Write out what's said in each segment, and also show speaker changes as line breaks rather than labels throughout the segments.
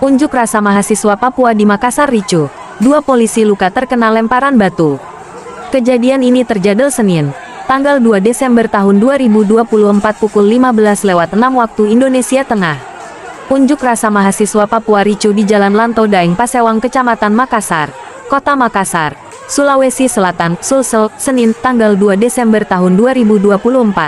Unjuk rasa mahasiswa Papua di Makassar ricuh. 2 polisi luka terkena lemparan batu. Kejadian ini terjadi Senin, tanggal 2 Desember tahun 2024 pukul 15:06 waktu Indonesia Tengah. Unjuk rasa mahasiswa Papua ricuh di Jalan Lanto Daeng Pasewang, Kecamatan Makassar, Kota Makassar, Sulawesi Selatan, Sulsel, Senin, tanggal 2 Desember tahun 2024.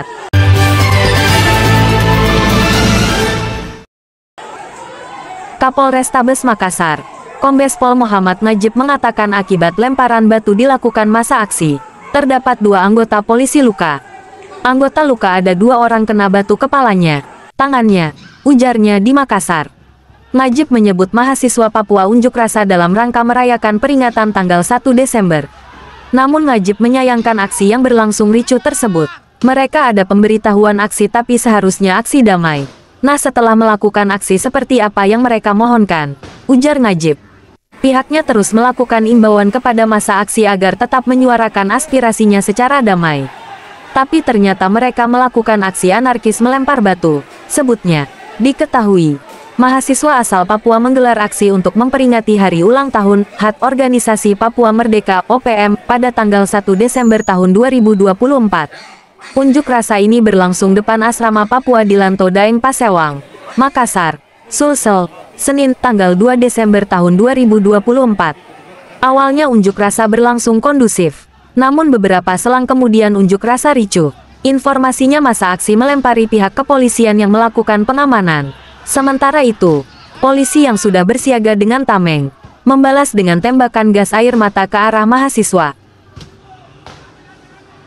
Kapolrestabes Makassar, Kombes Pol Muhammad Najib mengatakan akibat lemparan batu dilakukan masa aksi, terdapat 2 anggota polisi luka. Anggota luka ada 2 orang kena batu kepalanya, tangannya, ujarnya di Makassar. Najib menyebut mahasiswa Papua unjuk rasa dalam rangka merayakan peringatan tanggal 1 Desember. Namun Najib menyayangkan aksi yang berlangsung ricuh tersebut. Mereka ada pemberitahuan aksi tapi seharusnya aksi damai. Nah, setelah melakukan aksi seperti apa yang mereka mohonkan, ujar Najib. Pihaknya terus melakukan imbauan kepada massa aksi agar tetap menyuarakan aspirasinya secara damai. Tapi ternyata mereka melakukan aksi anarkis melempar batu. Sebutnya, diketahui, mahasiswa asal Papua menggelar aksi untuk memperingati hari ulang tahun HUT Organisasi Papua Merdeka (OPM) pada tanggal 1 Desember tahun 2024. Unjuk rasa ini berlangsung depan asrama Papua di Lanto Daeng Pasewang, Makassar, Sulsel, Senin, tanggal 2 Desember tahun 2024. Awalnya unjuk rasa berlangsung kondusif, namun beberapa selang kemudian unjuk rasa ricuh. Informasinya massa aksi melempari pihak kepolisian yang melakukan pengamanan. Sementara itu, polisi yang sudah bersiaga dengan tameng, membalas dengan tembakan gas air mata ke arah mahasiswa.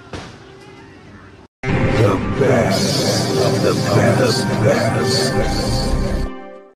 The best of the best.